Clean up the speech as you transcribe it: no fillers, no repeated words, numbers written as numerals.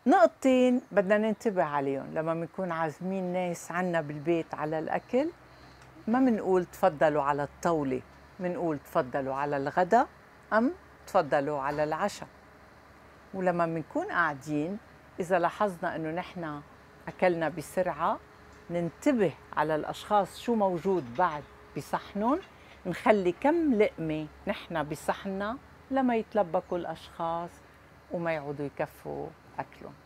نقطتين بدنا ننتبه عليهم لما بنكون عازمين ناس عنا بالبيت على الأكل. ما منقول تفضلوا على الطاولة، منقول تفضلوا على الغداء أم تفضلوا على العشاء. ولما منكون قاعدين إذا لاحظنا إنه نحن أكلنا بسرعة، ننتبه على الأشخاص شو موجود بعد بصحنهم، نخلي كم لقمة نحن بصحننا لما يتلبكوا الأشخاص وما يعودوا يكفوا أكلهم.